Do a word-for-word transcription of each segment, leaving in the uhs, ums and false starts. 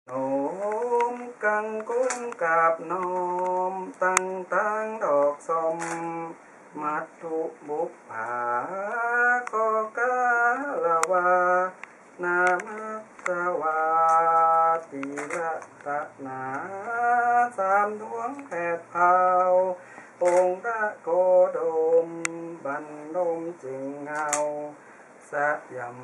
โอมกังกุ้งกับนอมตั้งตั้งดอกสมมัดทุบุปผาก็กาละวานามัสวาติละตะนาสามดวงแผดเผาองค์พระโกดมบันดมจึงเงาสะยำ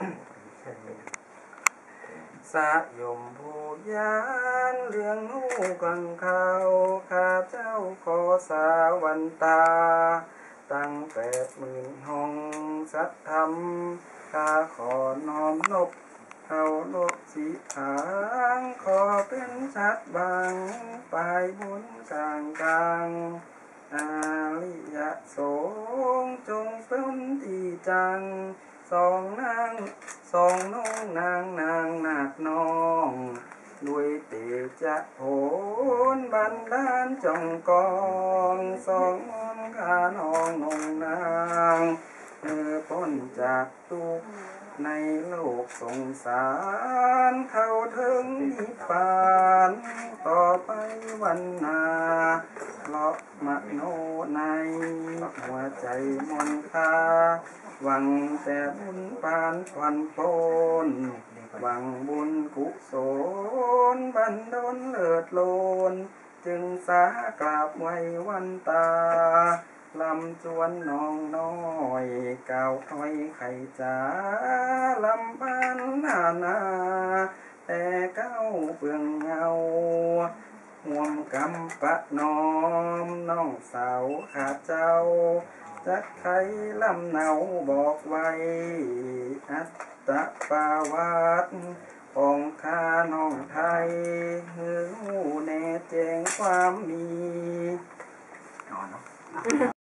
สะยมผู้ยานเรื่องหูกังเขาข้าเจ้าขอสาวันตาตั้งแปดหมื่นห้องสัตธรรมข้าขอน้อมนบเขาลบสีหางขอเป็นชัดบางปลายบุญกลางกลางอาลิยะสงจงเป็นที่จังสองนางสองน้องนางนางนาคน้องด้วยเตจะโหนบันดาลจงกองสองมนข้าน้องนงนางเธอพ้นจากทุกข์ในโลกสงสารเข้าถึงนิพพานต่อไปวันนาเลาะมโนในหัวใจมนคาหวังแต่บุญปานควันโปนหวังบุญกุศลบันดลเลิศโลนจึงสากราบไว้วันตาลำจวนน้องน้อยกล่าวถ้อยไขจ๋าลำพันนานาแต่เก้าเปลืองเงาห่วมกำปะน้อมน้องสาวข้าเจ้าจักไขลำเนาบอกไว้อัตตะปาวัตของข้าน้องไทยหือหูแน่แจ้งความมี